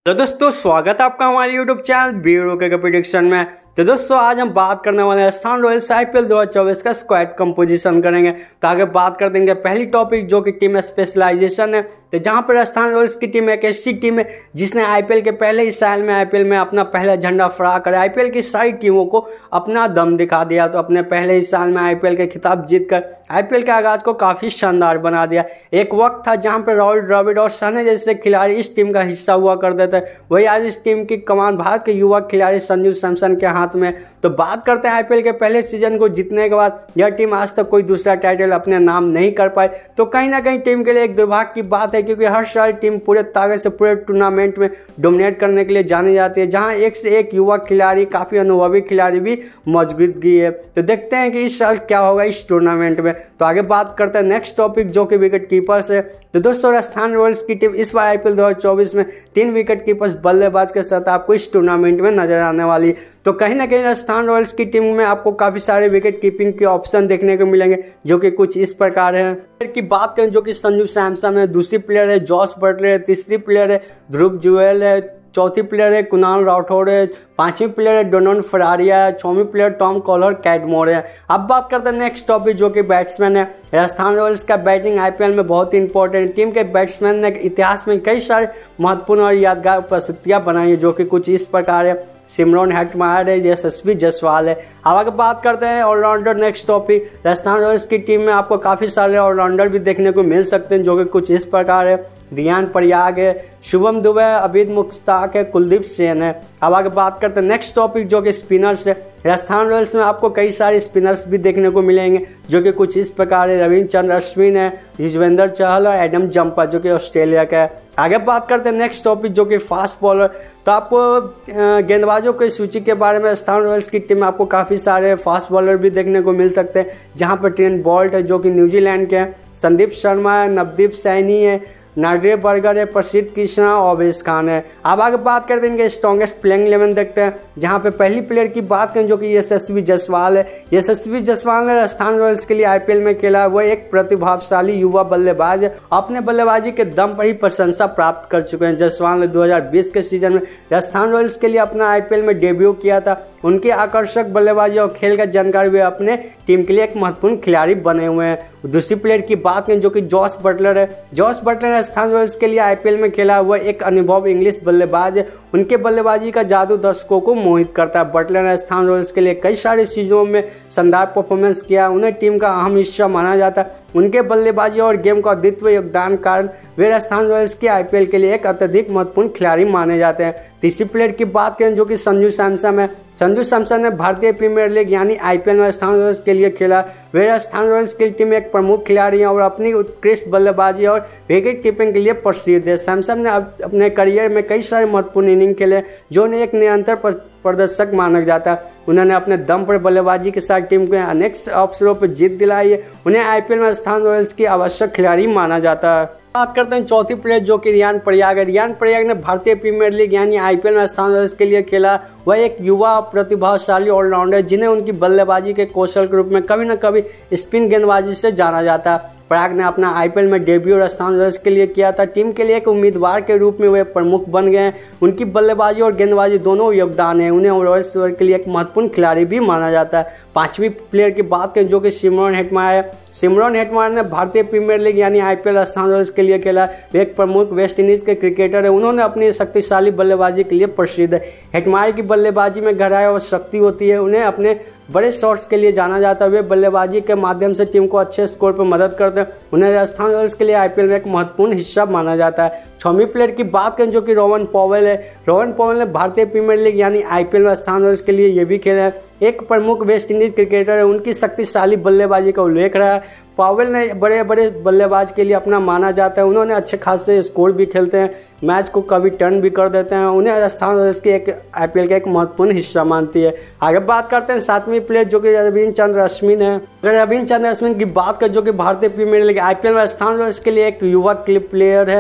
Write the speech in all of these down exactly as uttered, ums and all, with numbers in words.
तो दोस्तों स्वागत है आपका हमारे यूट्यूब चैनल बीरो के प्रेडिक्शन में। तो दोस्तों आज हम बात करने वाले हैं राजस्थान रॉयल्स आईपीएल दो हज़ार चौबीस का स्क्वाड कंपोजिशन करेंगे। तो आगे बात कर देंगे पहली टॉपिक जो कि टीम स्पेशलाइजेशन है। तो जहां पर राजस्थान रॉयल्स की टीम एक ऐसी टीम है जिसने आईपीएल के पहले ही साल में आईपीएल में अपना पहला झंडा फहरा कर आईपीएल की सारी टीमों को अपना दम दिखा दिया। तो अपने पहले ही साल में आईपीएल के खिताब जीतकर आईपीएल के आगाज को काफी शानदार बना दिया। एक वक्त था जहां पर राहुल द्रविड़ और सहने जैसे खिलाड़ी इस टीम का हिस्सा हुआ करते थे, वही आज इस टीम की कमान भारत के युवा खिलाड़ी संजू सैमसन के हाथ में। तो बात करते हैं आईपीएल के पहले सीजन को जीतने के बाद यह टीम आज तक कोई दूसरा टाइटल अपने नाम नहीं कर पाई। तो कहीं ना कहीं टीम के लिए एक दुर्भाग्य की बात है, क्योंकि हर साल टीम पूरे ताकत से पूरे टूर्नामेंट में डोमिनेट करने के लिए जानी जाती है, जहां एक से एक युवा खिलाड़ी काफी अनुभवी खिलाड़ी भी मौजूदगी है। तो देखते हैं कि इस साल क्या होगा इस टूर्नामेंट में। तो आगे बात करते हैं नेक्स्ट टॉपिक जो कि विकेट कीपर्स है। तो दोस्तों राजस्थान रॉयल्स की टीम इस बार आईपीएल दो हज़ार चौबीस में तीन विकेट कीपर्स बल्लेबाज के साथ आपको इस टूर्नामेंट में नजर आने वाली। तो कहीं ना कहीं राजस्थान रॉयल्स की टीम में आपको काफी सारे विकेट कीपिंग के ऑप्शन देखने को मिलेंगे, जो कि कुछ इस प्रकार है। की बात करें जो कि संजू सैमसन है, दूसरी प्लेयर है जॉस बटलर है, तीसरी प्लेयर है ध्रुव जुएल है, चौथी प्लेयर है कुणाल राठौड़ है, पांचवी प्लेयर है डोनाल्ड फरारिया है, छठवीं प्लेयर टॉम कॉलर कैटमोर है। अब बात करते हैं नेक्स्ट टॉपिक जो कि बैट्समैन है। राजस्थान रॉयल्स का बैटिंग आईपीएल में बहुत ही इंपॉर्टेंट। टीम के बैट्समैन ने इतिहास में कई सारे महत्वपूर्ण और यादगार प्रस्तुतियां बनाई है, जो कि कुछ इस प्रकार है। सिमरन हेटमायर है, यशस्वी जायसवाल है। अब आगे बात करते हैं allrounder next topic. Rajasthan Royals की टीम में आपको काफी सारे ऑलराउंडर भी देखने को मिल सकते हैं, जो कि कुछ इस प्रकार है। रियान परियाग है, शुभम दुबे, अबीद मुश्ताक है, कुलदीप सेन है। अब आगे बात करते हैं नेक्स्ट टॉपिक जो कि स्पिनर्स है। राजस्थान रॉयल्स में आपको कई सारे स्पिनर्स भी देखने को मिलेंगे, जो कि कुछ इस प्रकार है। रविचंद्रन अश्विन है, युजवेंद्र चहल और एडम जंपा जो कि ऑस्ट्रेलिया का है। आगे बात करते हैं नेक्स्ट टॉपिक जो कि फास्ट बॉलर। तो आपको गेंदबाजों की सूची के बारे में राजस्थान रॉयल्स की टीम में आपको काफ़ी सारे फास्ट बॉलर भी देखने को मिल सकते हैं, जहां पर ट्रेंट बोल्ट है जो कि न्यूजीलैंड के हैं, संदीप शर्मा है, नवदीप सैनी है, नाड्रे बर्गर है, प्रसिद्ध कृष्णा और अवेश खान है। अब आगे बात करते हैं इनके स्ट्रॉन्गेस्ट प्लेइंग इलेवन देखते हैं, जहां पे पहली प्लेयर की बात करें जो कि यशस्वी जायसवाल है। यशस्वी जायसवाल ने राजस्थान रॉयल्स के लिए आईपीएल में खेला। वो एक प्रतिभाशाली युवा बल्लेबाज है, अपने बल्लेबाजी के दम पर ही प्रशंसा प्राप्त कर चुके हैं। जायसवाल ने दो हज़ार बीस के सीजन में राजस्थान रॉयल्स के लिए अपना आईपीएल में डेब्यू किया था। उनकी आकर्षक बल्लेबाजी और खेल का जानकारी वे अपने टीम के लिए एक महत्वपूर्ण खिलाड़ी बने हुए हैं। दूसरी प्लेयर की बात करें जो कि जॉस बटलर है। जॉस बटलर राजस्थान रॉयल्स के लिए आईपीएल में खेला हुआ एक अनुभवी इंग्लिश बल्लेबाज है। उनके बल्लेबाजी का जादू दर्शकों को मोहित करता है। बटलर ने राजस्थान रॉयल्स के लिए कई सारी चीजों में शानदार परफॉर्मेंस किया, उन्हें टीम का अहम हिस्सा माना जाता है। उनके बल्लेबाजी और गेम का अद्वितीय योगदान कारण वे राजस्थान रॉयल्स के आईपीएल के लिए एक अत्यधिक महत्वपूर्ण खिलाड़ी माने जाते हैं। तीसरी प्लेयर की बात करें जो कि संजू सैमसन है। संजू सैमसन ने भारतीय प्रीमियर लीग यानी आईपीएल में राजस्थान रॉयल्स के लिए खेला। वे राजस्थान रॉयल्स की टीम में एक प्रमुख खिलाड़ी हैं और अपनी उत्कृष्ट बल्लेबाजी और विकेट कीपिंग के लिए प्रसिद्ध है। सैमसन ने अपने करियर में कई सारे महत्वपूर्ण इनिंग खेले, जो उन्हें एक निरंतर प्रदर्शक माना जाता है। उन्होंने अपने दम पर बल्लेबाजी के साथ टीम को अनेक अवसरों पर जीत दिलाई है। उन्हें आईपीएल में राजस्थान रॉयल्स की आवश्यक खिलाड़ी माना जाता है। बात करते हैं चौथी प्लेयर जो कि रियान परियाग है। रियान परियाग ने भारतीय प्रीमियर लीग यानी आईपीएल में राजस्थान रॉयल्स के लिए खेला। वह एक युवा प्रतिभाशाली ऑलराउंडर जिन्हें उनकी बल्लेबाजी के कौशल के रूप में कभी न कभी स्पिन गेंदबाजी से जाना जाता है। पराग ने अपना आईपीएल में डेब्यू राजस्थान रॉयल्स के लिए किया था। टीम के लिए एक उम्मीदवार के रूप में वे प्रमुख बन गए हैं। उनकी बल्लेबाजी और गेंदबाजी दोनों योगदान है, उन्हें रॉयल्स के लिए एक महत्वपूर्ण खिलाड़ी भी माना जाता है। पांचवी प्लेयर की बात करें जो कि सिमरन हेटमायर है। सिमरन हेटमायर ने भारतीय प्रीमियर लीग यानी आईपीएल राजस्थान रॉयल्स के लिए खेला। वे एक प्रमुख वेस्ट इंडीज के क्रिकेटर है। उन्होंने अपनी शक्तिशाली बल्लेबाजी के लिए प्रसिद्ध है। हेटमायर की बल्लेबाजी में गहराई और शक्ति होती है। उन्हें अपने बड़े शॉट्स के लिए जाना जाता है। वे बल्लेबाजी के माध्यम से टीम को अच्छे स्कोर पर मदद करते हैं। उन्हें राजस्थान रॉयल्स के लिए आईपीएल में एक महत्वपूर्ण हिस्सा माना जाता है। छठवीं प्लेयर की बात करें जो कि रोहन पॉवेल है। रोहन पॉवेल ने भारतीय प्रीमियर लीग यानी आईपीएल में राजस्थान रॉयल्स के लिए ये भी खेला है। एक प्रमुख वेस्ट इंडीज क्रिकेटर है। उनकी शक्तिशाली बल्लेबाजी का उल्लेख रहा है। पॉवेल ने बड़े बड़े बल्लेबाज के लिए अपना माना जाता है। उन्होंने अच्छे खासे स्कोर भी खेलते हैं, मैच को कभी टर्न भी कर देते हैं। उन्हें राजस्थान रॉयल्स के एक आईपीएल का एक महत्वपूर्ण हिस्सा मानती है। आगे बात करते हैं सातवीं प्लेयर जो कि रविचंद्रन अश्विन है। अगर रविचंद्रन अश्विन की बात करें जो कि भारतीय प्रीमियर लीग आईपीएल में राजस्थान रॉयल्स के लिए एक युवा प्लेयर है।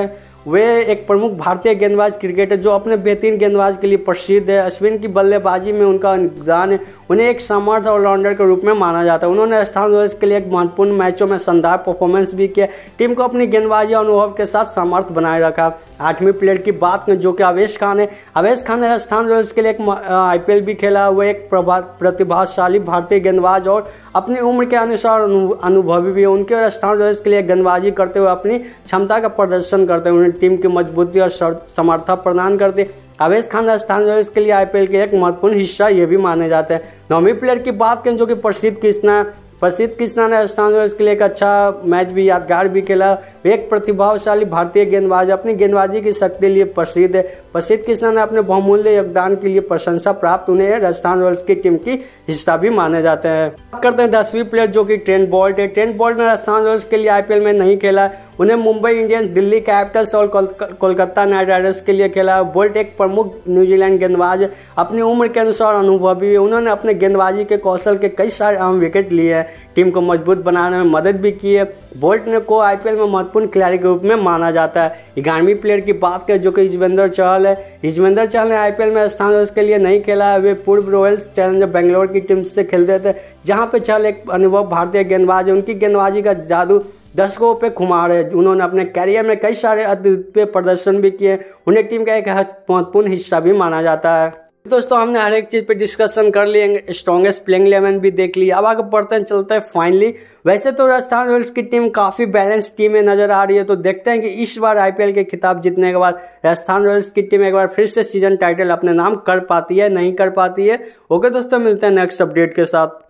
वे एक प्रमुख भारतीय गेंदबाज क्रिकेटर जो अपने बेहतरीन गेंदबाज के लिए प्रसिद्ध है। अश्विन की बल्लेबाजी में उनका योगदान है, उन्हें एक समर्थ ऑलराउंडर के रूप में माना जाता है। उन्होंने राजस्थान रॉयल्स के लिए एक महत्वपूर्ण मैचों में शानदार परफॉर्मेंस भी किया, टीम को अपनी गेंदबाजी अनुभव के साथ समर्थ बनाए रखा। आठवीं प्लेयर की बात करें जो कि अवेश खान है। अवेश खान ने राजस्थान रॉयल्स के लिए एक आईपीएल भी खेला। वो एक प्रतिभाशाली भारतीय गेंदबाज और अपनी उम्र के अनुसार अनुभवी भी है। उनके राजस्थान रॉयल्स के लिए गेंदबाजी करते हुए अपनी क्षमता का प्रदर्शन करते हुए टीम की मजबूती और समर्थन प्रदान करते। अवेश खान राजस्थान रॉयल्स के लिए आईपीएल के एक महत्वपूर्ण हिस्सा ये भी माने जाते हैं। नौवीं प्लेयर की बात करें जो कि प्रसिद्ध कृष्णा है। प्रसिद्ध कृष्णा ने राजस्थान रॉयल्स के लिए एक अच्छा मैच भी यादगार भी खेला। वे एक प्रतिभाशाली भारतीय गेंदबाज अपनी गेंदबाजी की शक्ति के लिए प्रसिद्ध है। प्रसिद्ध कृष्णा ने अपने बहुमूल्य योगदान के लिए प्रशंसा प्राप्त, उन्हें राजस्थान रॉयल्स की टीम की हिस्सा भी माने जाते हैं। बात करते हैं दसवीं प्लेयर जो कि ट्रेंट बोल्ट है। ट्रेंट बोल्ट ने राजस्थान रॉयल्स के लिए आईपीएल में नहीं खेला, उन्हें मुंबई इंडियंस, दिल्ली कैपिटल्स और कोलकाता नाइट राइडर्स के लिए खेला। बोल्ट एक प्रमुख न्यूजीलैंड गेंदबाज है, अपनी उम्र के अनुसार अनुभवी है। उन्होंने अपने गेंदबाजी के कौशल के कई सारे अहम विकेट लिए हैं, टीम को मजबूत बनाने में मदद भी की है। बोल्ट ने को आईपीएल में महत्वपूर्ण खिलाड़ी के रूप में माना जाता है। ग्यारहवीं प्लेयर की बात करें जो कि युजवेंद्र चहल है। युजवेंद्र चहल ने आईपीएल में राजस्थान रॉयल्स के लिए नहीं खेला। वे पूर्व रॉयल्स चैलेंजर बेंगलोर की टीम से खेलते थे, जहां पे चहल एक अनुभव भारतीय गेंदबाज है। उनकी गेंदबाजी का जादू दर्शकों पे खुमार है। उन्होंने अपने कैरियर में कई सारे अद्वितीय प्रदर्शन भी किए, उन्हें टीम का एक महत्वपूर्ण हिस्सा भी माना जाता है। दोस्तों हमने हर एक चीज पे डिस्कशन कर लिए, स्ट्रॉन्गेस्ट प्लेइंग इलेवन भी देख लिया। अब आगे बढ़ते हैं, चलते हैं फाइनली। वैसे तो राजस्थान रॉयल्स की टीम काफी बैलेंस टीम में नजर आ रही है, तो देखते हैं कि इस बार आईपीएल के खिताब जीतने के बाद राजस्थान रॉयल्स की टीम एक बार फिर से सीजन टाइटल अपने नाम कर पाती है, नहीं कर पाती है। ओके दोस्तों, मिलते हैं नेक्स्ट अपडेट के साथ।